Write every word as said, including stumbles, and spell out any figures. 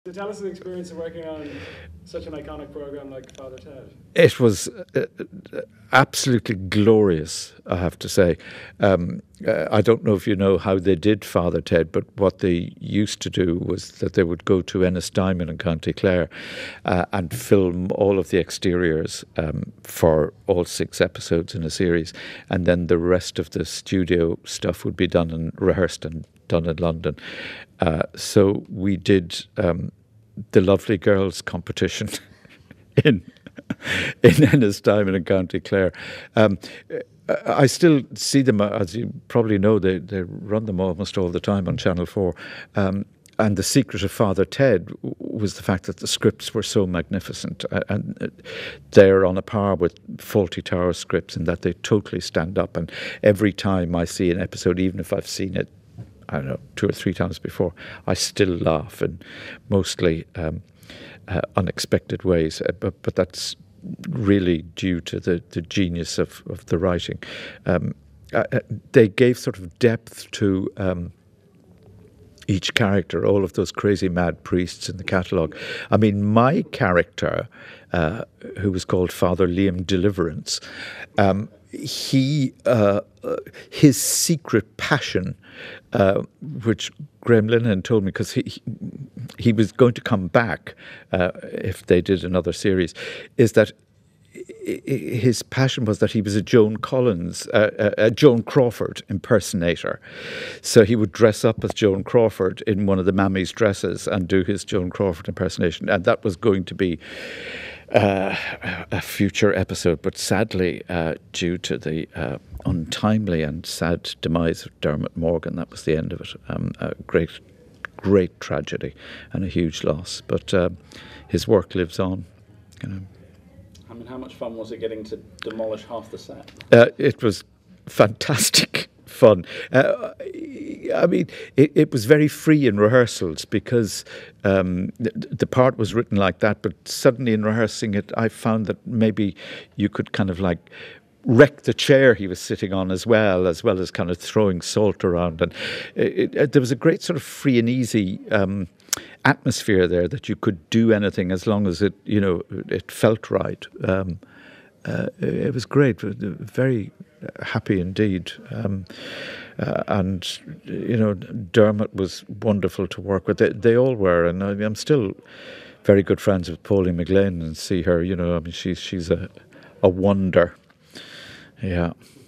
So tell us the experience of working on such an iconic program like Father Ted. It was uh, absolutely glorious, I have to say. Um, uh, I don't know if you know how they did Father Ted, but what they used to do was that they would go to Ennistimon in County Clare uh, and film all of the exteriors um, for all six episodes in a series, and then the rest of the studio stuff would be done and rehearsed and done in London. Uh, so we did um, the Lovely Girls competition in in Ennistimon in County Clare. Um, I still see them, as you probably know, they, they run them almost all the time on Channel four. Um, and the secret of Father Ted was the fact that the scripts were so magnificent. And they're on a par with Fawlty Tower scripts in that they totally stand up. And every time I see an episode, even if I've seen it, I don't know, two or three times before, I still laugh in mostly um, uh, unexpected ways. Uh, but, but that's really due to the, the genius of, of the writing. Um, uh, they gave sort of depth to um, each character, all of those crazy mad priests in the catalogue. I mean, my character, uh, who was called Father Liam Deliverance, um, he uh, uh, his secret passion, uh, which Graham Linehan told me, because he, he he was going to come back uh, if they did another series, is that his passion was that he was a Joan Collins, uh, a Joan Crawford impersonator. So he would dress up as Joan Crawford in one of the Mammy's dresses and do his Joan Crawford impersonation, and that was going to be Uh, a future episode, but sadly, uh, due to the uh, untimely and sad demise of Dermot Morgan, that was the end of it. Um, a great, great tragedy and a huge loss. But uh, his work lives on, you know. I mean, how much fun was it getting to demolish half the set? Uh, it was fantastic fun. Uh, I mean, it, it was very free in rehearsals because um, the, the part was written like that, but suddenly in rehearsing it, I found that maybe you could kind of like wreck the chair he was sitting on as well, as well as kind of throwing salt around. And it, it, there was a great sort of free and easy um, atmosphere there that you could do anything as long as it, you know, it felt right. Um, uh, it was great, very happy indeed. Um, uh, and, you know, Dermot was wonderful to work with. They, they all were. And I mean, I'm still very good friends with Pauline McLean and see her, you know, I mean, she's, she's a, a wonder. Yeah.